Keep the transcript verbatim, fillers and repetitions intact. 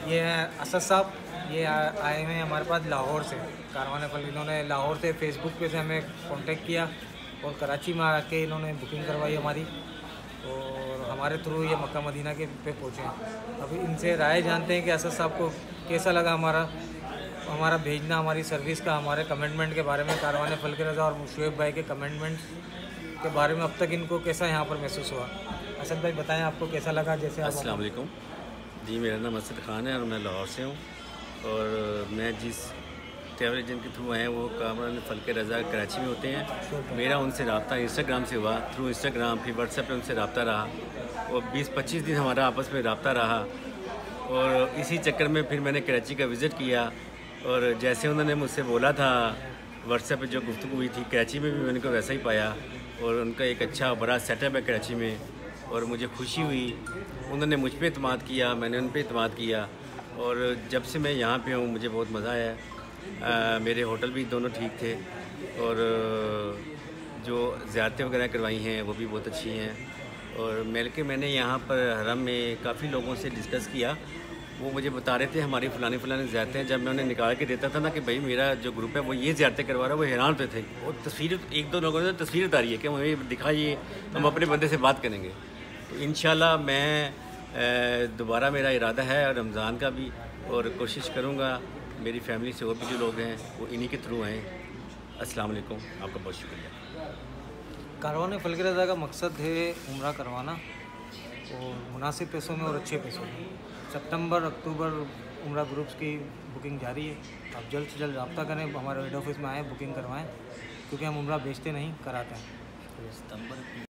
ये हैं असद साहब, ये आए हुए हैं हमारे पास लाहौर से, कारवान फल। इन्होंने लाहौर से फेसबुक पे से हमें कांटेक्ट किया और कराची में आके इन्होंने बुकिंग करवाई हमारी, और हमारे थ्रू ये मक्का मदीना के पे पहुँचे हैं। अभी इनसे राय जानते हैं कि असद साहब को कैसा लगा हमारा हमारा भेजना, हमारी सर्विस का, हमारे कमिटमेंट के बारे में, कारवान फल के रज़ा और शुएब भाई के कमिटमेंट्स के बारे में अब तक इनको कैसा यहाँ पर महसूस हुआ। असद भाई बताएं आपको कैसा लगा। जैसे अस्सलाम वालेकुम जी, मेरा नाम असद ख़ान है और मैं लाहौर से हूँ। और मैं जिस ट्रैवल एजेंट के थ्रू आए हैं वो कारवान फल के रज़ा कराची में होते हैं। मेरा उनसे रब्ता इंस्टाग्राम से हुआ, थ्रू इंस्टाग्राम, फिर व्हाट्सएप पे उनसे रब्ता रहा और बीस पच्चीस दिन हमारा आपस में रब्ता रहा। और इसी चक्कर में फिर मैंने कराची का विज़िट किया और जैसे उन्होंने मुझसे बोला था व्हाट्सएप पे जो गुफ्तगू हुई थी, कराची में भी मैंने को वैसा ही पाया। और उनका एक अच्छा बड़ा सेटअप है कराची में और मुझे खुशी हुई। उन्होंने मुझ पे एतमाद किया, मैंने उन पे एतमाद किया और जब से मैं यहाँ पे हूँ मुझे बहुत मज़ा आया। आ, मेरे होटल भी दोनों ठीक थे और जो ज़ियारतें वगैरह करवाई हैं वो भी बहुत अच्छी हैं। और मिल के मैंने यहाँ पर हरम में काफ़ी लोगों से डिस्कस किया, वो मुझे बता रहे थे हमारी फ़लानी फ़लानी ज़ियारतें। जब मैं उन्हें निकाल के देता था ना कि भाई मेरा जो ग्रुप है वो ये ज़ियारतें करवा रहा है, वो हैरान होते थे। और तस्वीर एक दो लोगों ने तस्वीर उतारी है कि हमें दिखाइए, हम अपने बंदे से बात करेंगे। तो इंशाल्लाह मैं दोबारा मेरा इरादा है रमज़ान का भी, और कोशिश करूँगा मेरी फैमिली से और भी जो लोग हैं वो इन्हीं के थ्रू हैं। अस्सलाम वालेकुम, आपका बहुत शुक्रिया। कारवान फल के रज़ा का मकसद है उम्रा करवाना और मुनासिब पैसों में और अच्छे पैसों में। सितंबर अक्टूबर उम्रा ग्रुप्स की बुकिंग जारी है। आप जल्द से जल्द रब्ता करें, हमारे हेड ऑफिस में आएँ, बुकिंग करवाएं, क्योंकि हम उम्रा बेचते नहीं, कराते हैं।